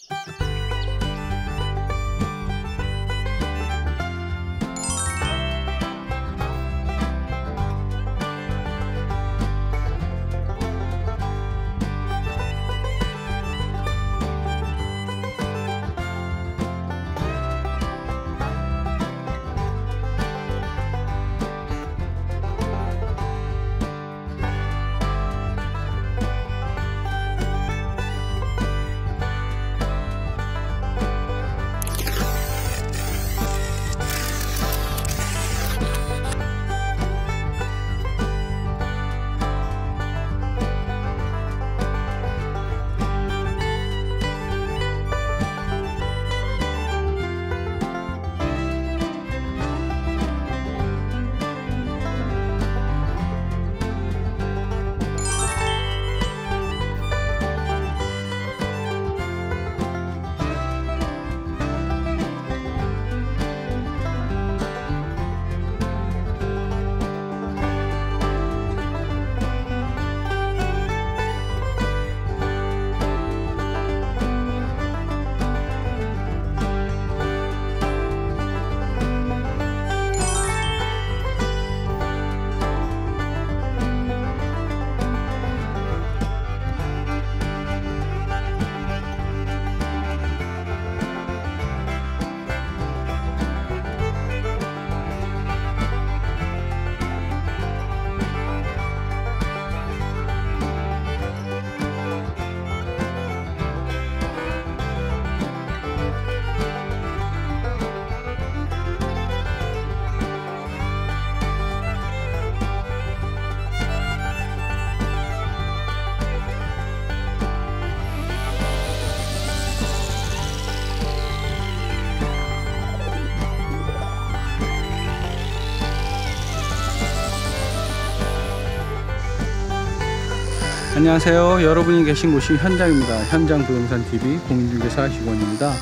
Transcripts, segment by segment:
안녕하세요. 여러분이 계신 곳이 현장입니다. 현장 부동산TV 공인중개사 이권입니다.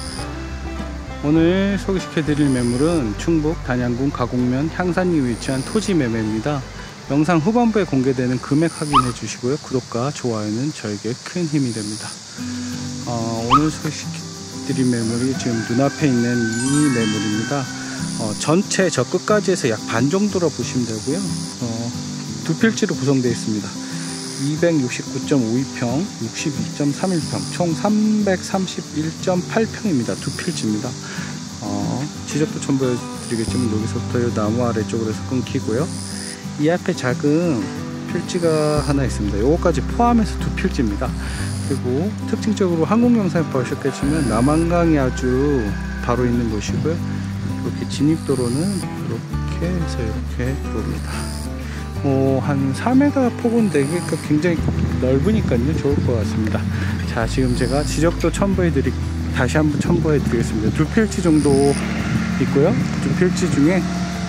오늘 소개시켜 드릴 매물은 충북 단양군 가곡면 향산리에 위치한 토지 매매입니다. 영상 후반부에 공개되는 금액 확인해 주시고요. 구독과 좋아요는 저에게 큰 힘이 됩니다. 오늘 소개시켜 드릴 매물이 지금 눈앞에 있는 이 매물입니다. 전체 저 끝까지 해서 약 반 정도로 보시면 되고요. 두 필지로 구성되어 있습니다. 269.52평, 62.31평, 총 331.8평입니다. 두 필지입니다. 지적도 첨부해 드리겠지만 여기서부터 나무 아래쪽으로 해서 끊기고요. 이 앞에 작은 필지가 하나 있습니다. 요거까지 포함해서 두 필지입니다. 그리고 특징적으로 한국 영상에 보셨겠지만 남한강이 아주 바로 있는 곳이고요. 이렇게 진입도로는 이렇게 해서 이렇게 들어옵니다. 한 4m 폭은 되게 굉장히 넓으니까요. 좋을 것 같습니다. 자, 지금 제가 지적도 다시 한번 첨부해 드리겠습니다. 두 필지 정도 있고요. 두 필지 중에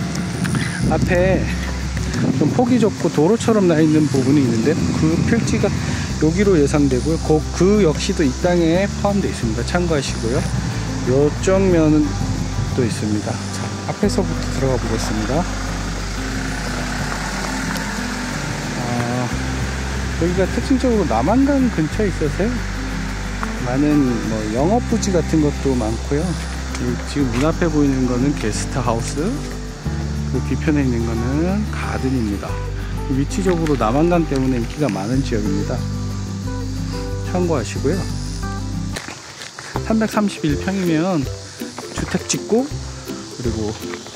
앞에 좀 폭이 좁고 도로처럼 나 있는 부분이 있는데 그 필지가 여기로 예상되고요. 그 역시도 이 땅에 포함되어 있습니다. 참고하시고요. 이쪽 면은 또 있습니다. 자, 앞에서부터 들어가 보겠습니다. 여기가 특징적으로 남한강 근처에 있어서요. 많은 영업부지 같은 것도 많고요. 지금 눈앞에 보이는 거는 게스트하우스, 그 뒤편에 있는 거는 가든입니다. 위치적으로 남한강 때문에 인기가 많은 지역입니다. 참고하시고요. 331평이면 주택 짓고 그리고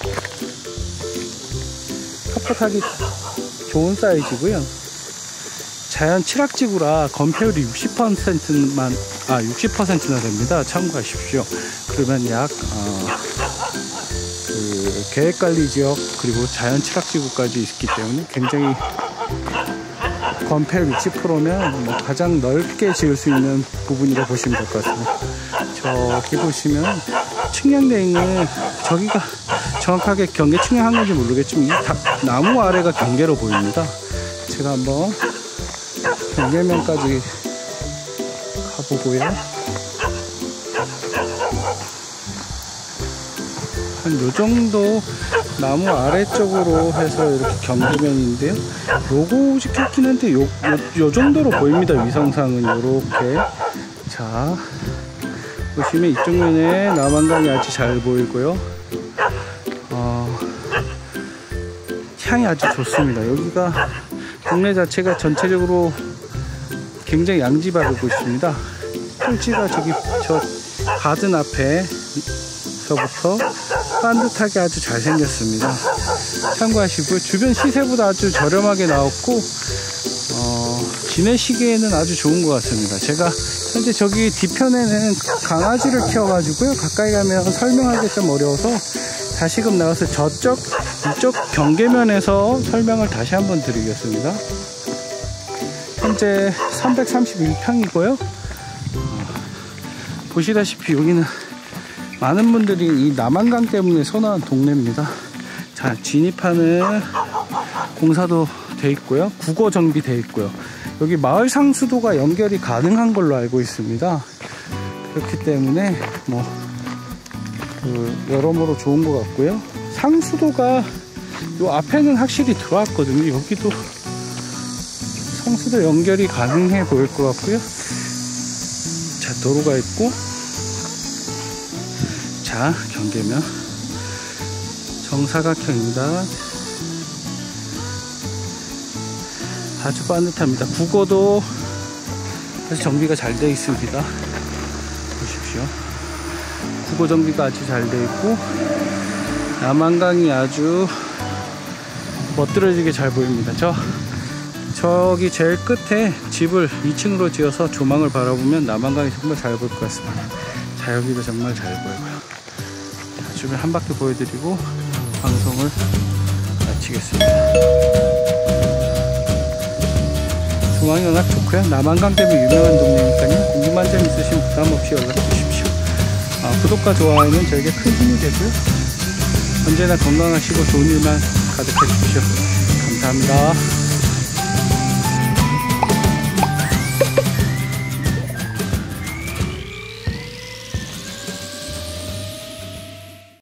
텃밭하기 좋은 사이즈고요. 자연 칠학지구라 건폐율이 60%나 됩니다. 참고하십시오. 그러면 약 계획관리지역 그리고 자연 칠학지구까지 있기 때문에 굉장히 건폐율 60%면 가장 넓게 지을 수 있는 부분이라고 보시면 될 것 같습니다. 저기 보시면 측량되어 있는 저기가 정확하게 경계 측량한 건지 모르겠지만 이 나무 아래가 경계로 보입니다. 제가 한번 경계면까지 가보고요. 한 요정도 나무 아래쪽으로 해서 이렇게 경계면인데요. 요거 찍혔긴 한데 요 정도로 보입니다. 위성상은 요렇게. 자, 보시면 이쪽 면에 남한강이 아주 잘 보이고요. 향이 아주 좋습니다. 여기가 동네 자체가 전체적으로 굉장히 양지바르고 있습니다. 풀지가 저기 저 가든 앞에서부터 반듯하게 아주 잘 생겼습니다. 참고하시고요. 주변 시세보다 아주 저렴하게 나왔고 지내시기에는 아주 좋은 것 같습니다. 제가 현재 저기 뒤편에는 강아지를 키워가지고요. 가까이 가면 설명하기 좀 어려워서 다시금 나와서 이쪽 경계면에서 설명을 다시 한번 드리겠습니다. 현재 331평이고요. 보시다시피 여기는 많은 분들이 이 남한강 때문에 선호한 동네입니다. 자, 진입하는 공사도 돼 있고요. 국어 정비돼 있고요. 여기 마을 상수도가 연결이 가능한 걸로 알고 있습니다. 그렇기 때문에 여러모로 좋은 것 같고요. 상수도가 요 앞에는 확실히 들어왔거든요. 여기도 상수도 연결이 가능해 보일 것 같고요. 자, 도로가 있고, 자, 경계면 정사각형입니다. 아주 반듯합니다. 국어도 아주 정비가 잘 되어 있습니다. 보십시오. 국어 정비가 아주 잘 되어 있고, 남한강이 아주 멋들어지게 잘 보입니다. 저기 제일 끝에 집을 2층으로 지어서 조망을 바라보면 남한강이 정말 잘 보일 것 같습니다. 자, 여기도 정말 잘 보이고요. 자, 주변 한 바퀴 보여드리고 방송을 마치겠습니다. 조망이 워낙 좋고요. 남한강 때문에 유명한 동네니까요. 궁금한 점 있으시면 부담 없이 연락 주십시오. 구독과 좋아요는 저에게 큰 힘이 되고요. 언제나 건강하시고 좋은 일만 가득하십시오. 감사합니다.